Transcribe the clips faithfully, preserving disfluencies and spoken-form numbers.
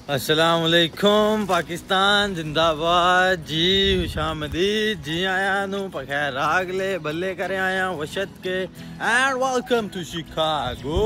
अस्सलामुअलैकुम पाकिस्तान जिंदाबाद जी खुशामदीद जी आया नू पखैर रागले बल्ले करे आया वशत के and welcome to Chicago.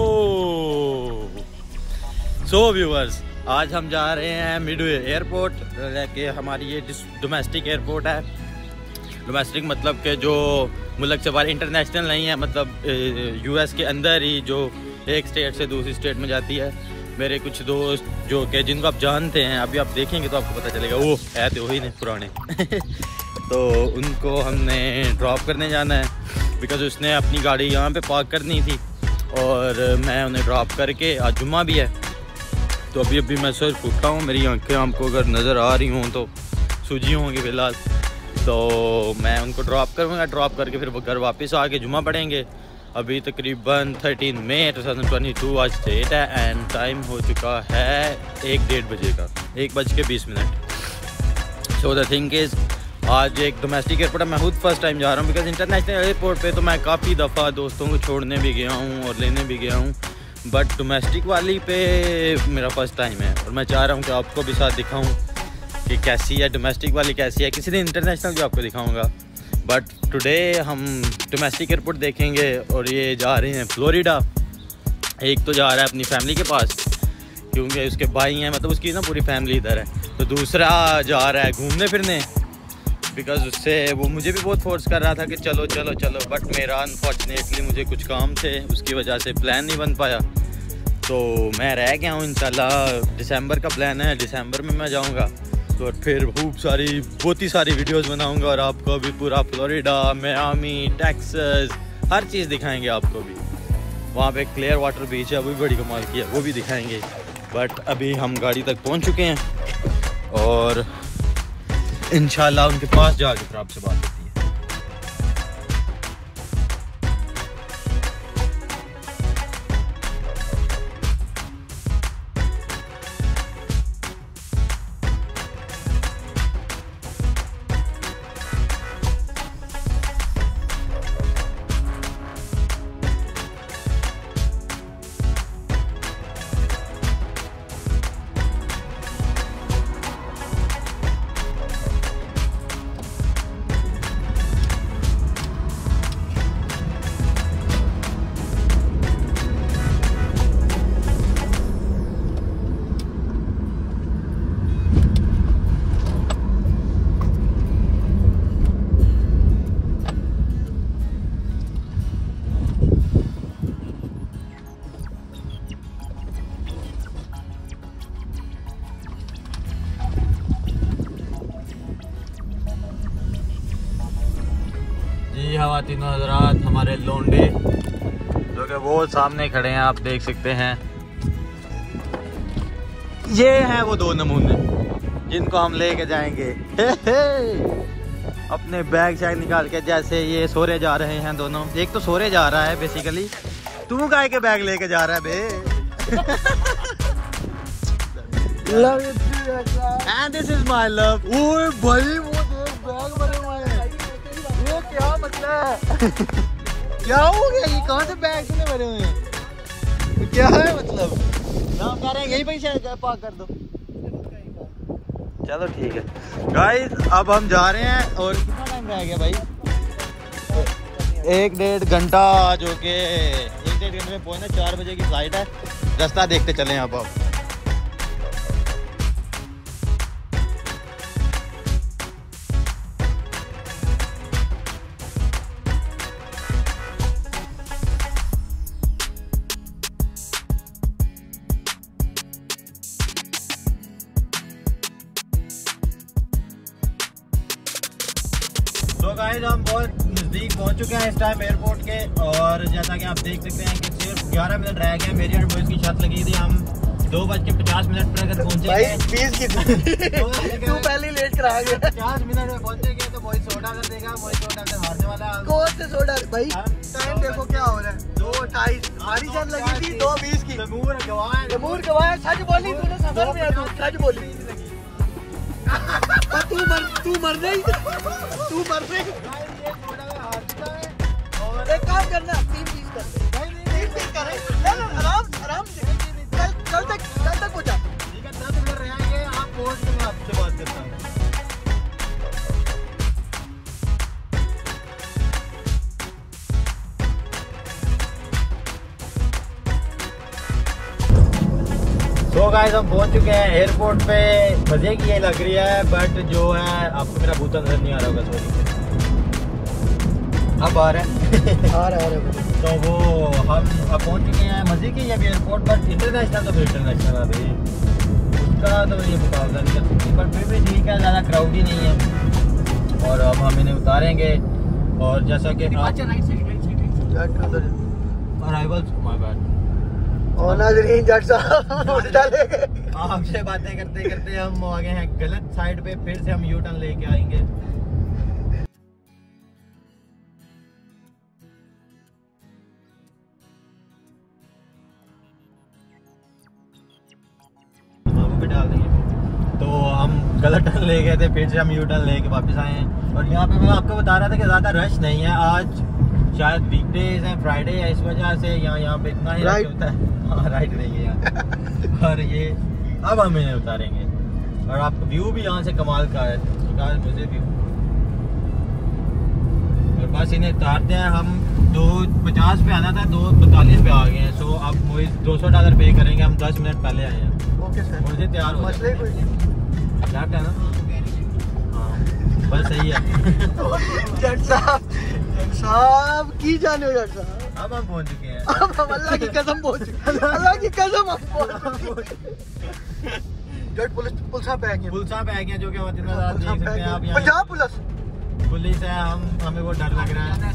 So viewers, आज हम जा रहे हैं मिडवे एयरपोर्ट के। हमारी ये डोमेस्टिक एयरपोर्ट है। डोमेस्टिक मतलब के जो मुल्क से बाहर, इंटरनेशनल नहीं है, मतलब यूएस के अंदर ही जो एक स्टेट से दूसरी स्टेट में जाती है। मेरे कुछ दोस्त जो कि जिनको आप जानते हैं, अभी आप देखेंगे तो आपको पता चलेगा, वो है तो वही नहीं पुराने तो उनको हमने ड्रॉप करने जाना है बिकॉज़ उसने अपनी गाड़ी यहाँ पे पार्क करनी थी और मैं उन्हें ड्रॉप करके, आज जुम्मा भी है तो अभी अभी मैं सर उठा हूँ। मेरी आँखें आपको अगर नज़र आ रही हों तो सूजी होंगी फ़िलहाल। तो मैं उनको ड्रॉप करूँगा, ड्रॉप करके फिर वो घर वापस आके जुम्मा पढ़ेंगे। अभी तकरीबन thirteen May two thousand twenty two आज डेट है एंड टाइम हो चुका है एक डेढ़ बजे का, एक बज के बीस minute. So the thing is, आज एक डोमेस्टिक एयरपोर्ट है। मैं खुद फर्स्ट टाइम जा रहा हूँ बिकॉज इंटरनेशनल एयरपोर्ट पे तो मैं काफ़ी दफ़ा दोस्तों को छोड़ने भी गया हूँ और लेने भी गया हूँ, बट डोमेस्टिक वाली पे मेरा फर्स्ट टाइम है और मैं चाह रहा हूँ कि आपको भी साथ दिखाऊँ कि कैसी है डोमेस्टिक वाली, कैसी है। किसी दिन इंटरनेशनल भी आपको दिखाऊँगा, बट टुडे हम डोमेस्टिक एयरपोर्ट देखेंगे। और ये जा रहे हैं फ्लोरिडा। एक तो जा रहा है अपनी फैमिली के पास क्योंकि उसके भाई हैं, मतलब उसकी ना पूरी फैमिली इधर है। तो दूसरा जा रहा है घूमने फिरने बिकॉज़ उससे वो मुझे भी बहुत फोर्स कर रहा था कि चलो चलो चलो, बट मेरा अनफॉर्चुनेटली मुझे कुछ काम थे, उसकी वजह से प्लान नहीं बन पाया। तो मैं रह गया हूँ। इंशाल्लाह दिसंबर का प्लान है, दिसंबर में मैं जाऊँगा तो फिर खूब सारी बहुत ही सारी वीडियोस बनाऊंगा और आपको भी पूरा फ्लोरिडा, मियामी, टेक्सास हर चीज़ दिखाएंगे आपको भी। वहाँ पे क्लियर वाटर बीच है, वो भी बड़ी कमाल की है, वो भी दिखाएंगे। बट अभी हम गाड़ी तक पहुँच चुके हैं और इंशाल्लाह उनके पास जाके फिर आपसे बात होती है। जी ख़वातीन और हज़रात, हमारे लोंडे जो कि वो सामने खड़े हैं, आप देख सकते हैं। ये हैं वो दो नमूने जिनको हम लेके जाएंगे हे हे। अपने बैग शैग निकाल के, जैसे ये सोरे जा रहे हैं दोनों। एक तो सोरे जा रहा है बेसिकली, तू गाय के बैग लेके जा रहा है बे love you and this is my love. ओए भाई वो देख बैग भरे हुए हैं, ये क्या मतलब है क्या हो गया, ये कहाँ से बैग से भरे हुए हैं, क्या है मतलब? ना कह रहे हैं यही पे शायद पार्क कर दो। चलो ठीक है गाइस, अब हम जा रहे हैं और कितना टाइम रह गया भाई? एक डेढ़ घंटा, जो कि एक डेढ़ घंटे में पहुंचना। चार बजे की फ्लाइट है। रास्ता देखते चले आप अब। तो गाइस, हम बहुत नज़दीक पहुंच चुके हैं इस टाइम एयरपोर्ट के और जैसा कि आप देख सकते हैं कि सिर्फ ग्यारह मिनट रह गए। मेरी और बॉयज़ की शर्त लगी थी हम दो बज के पचास मिनट पर अगर पहुंचेंगे। फीस कितनी? तू पहले लेट करा गया। पचास मिनट में पहुंचेंगे तो बॉयज़ सोडा कर देगा। बॉयज़ सोडा से हारने वाला। कौन से सोडा भाई? टाइम देखो क्या हो रहा है, दो अट्ठाईस। हमारी शर्त लगी थी दो बीस की। जमूर गवाह है, जमूर गवाह है। सच बोली तूने, सफर में तू सच बोली। तू मर तू मर गई तू मर गई। और एक काम करना, तीन पीस कर दे। तीन पीस कर आराम आराम से। कल कल तक कल तक पहुंचा। ठीक है, दस मिनट रहा करता हूँ। तो गाइस हम पहुंच चुके हैं एयरपोर्ट पे। मजे की ये लग रही है, बट जो है आपको मेरा बूता नजर नहीं आ रहा होगा, सॉरी। अब आ रहा है आ रहा है तो वो हम अब पहुंच चुके हैं। मजे की अभी एयरपोर्ट, बट इंटरनेशनल तो फिर इंटरनेशनल आ रही है, उसका तो ये मुकाबला नहीं कर सकती, बट फिर भी ठीक है, ज़्यादा क्राउड ही नहीं है। और अब हम इन्हें उतारेंगे और जैसा कि अराइवल्स माय बैड आपसे बातें करते करते हम आ गए हैं गलत साइड पे, फिर से हम यू टर्न लेके आएंगे। भी डाल देंगे। तो हम गलत टर्न ले गए थे, फिर से हम यू टर्न लेके वापस आए हैं। और यहाँ पे मैं आपको बता रहा था कि ज़्यादा रश नहीं है, आज शायद वीकडेज है, फ्राइडे है, इस वजह से यहाँ यहाँ पे इतना ही रश होता है। हाँ राइट नहीं है यहाँ। और ये अब हम इन्हें उतारेंगे और आपको व्यू भी यहाँ से कमाल का है, मुझे व्यू। और बस इन्हें उतारते हैं हम। दो पचास पे आना था, दो पैंतालीस पे आ गए हैं। सो अब मुझे दो सौ डॉलर पे करेंगे, हम दस मिनट पहले आए हैं। ओके सर, मुझे तैयार हो मसले कोई नहीं है ना। हाँ बस सही है। जट साहब साहब की जाने हो जट साहब। अब हम पहुंच चुके हैं, अब हम अल्लाह की कसम पहुंच चुके हैं, अल्लाह की कसम हम पहुंच चुके हैं। जट पुलिस पुलिस पे आ गए, पुलिस पे आ गए, जो कि देख सकते हैं आप यहाँ पंजाब पुलिस पुलिस है। हम हमें वो डर लग रहा है।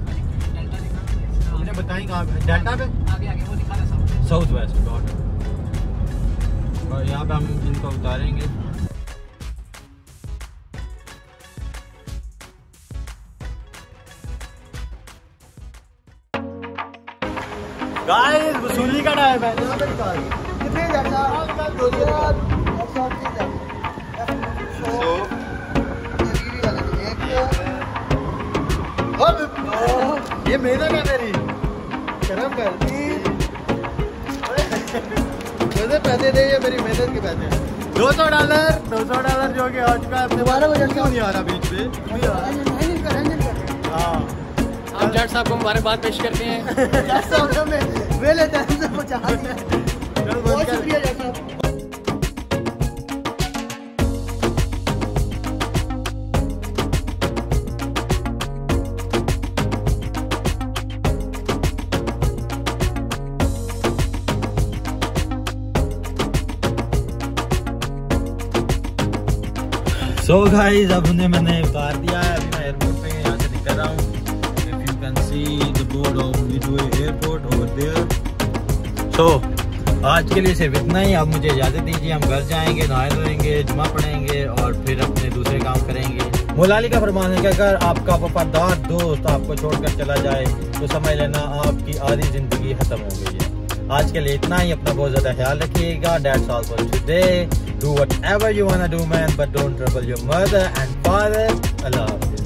मुझे बताएं कहाँ पे डेल्टा पे आगे आगे वो दिखा रहा है साउथ वेस्ट डॉट। और यहाँ पे हम इनको उतारेंगे। गाइस वसूली का टाइम है। कितने ये मेहनत है मेरी, करम कर मुझे पैसे दे, ये मेरी मेहनत के पैसे हैं। दो सौ डॉलर दो सौ डॉलर जो कि आज का दोबारा क्यों नहीं आ रहा बीच पे। हाँ हम जट साहब को मुबारकबाद पेश करते हैं। जट साहब हमें वेले टाइम से पहुंचा दिया, बहुत शुक्रिया जट साहब। सो गाइस अब उन्हें मैंने उतार दिया है, अभी मैं एयरपोर्ट पे यहाँ से निकल रहा हूँ। If you can see the board of Midway airport over there. So आज के लिए सिर्फ इतना ही। अब मुझे इजाज़त दीजिए, हम घर जाएंगे, नहाए धोएंगे, जुमा पढ़ेंगे और फिर अपने दूसरे काम करेंगे। मौलाली का फरमान है कि अगर आपका वफादार दोस्त आपको छोड़कर चला जाए तो समझ लेना आपकी आधी जिंदगी खत्म हो गई है। आज के लिए इतना ही। अपना बहुत ज़्यादा ख्याल रखिएगा। That's all for today. Do whatever you wanna do, man, but don't trouble your mother and father. Allah Hafiz.